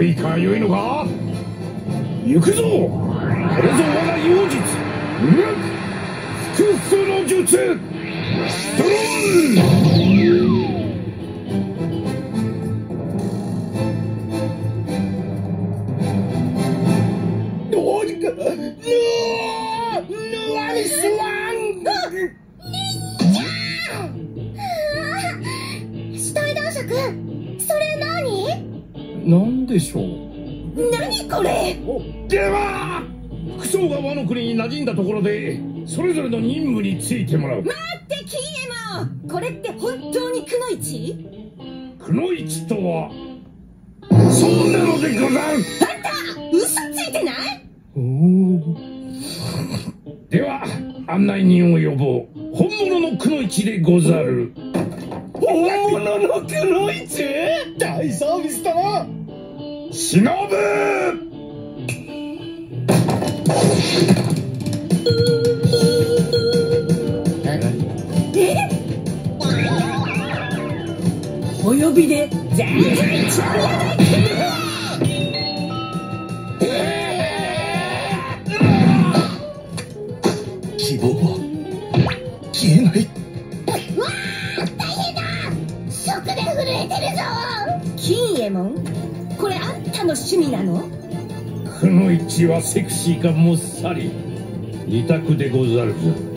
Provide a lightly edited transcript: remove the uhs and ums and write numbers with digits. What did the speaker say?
いかよいのか。行くぞ。これぞ我が妖術、ふくの術、ドローン。なんでしょう。 何これ。 では服装がワノ国に馴染んだところでそれぞれの任務についてもらう。 待ってキンエモン、これって本当にくのいち？ くのいちとはそうなのでござる。 あんた嘘ついてない？ では案内人を呼ぼう。本物のくのいちでござる。 本物のくのいち？大サービスだな。 忍ぶ。 お呼びで全然ちゃうやないか。 希望は消えない。 わあ、大変だ。食で震えてるぞ。キンエモン、これあんたの趣味なの？ くのいちはセクシーかもっさり二択でござるぞ。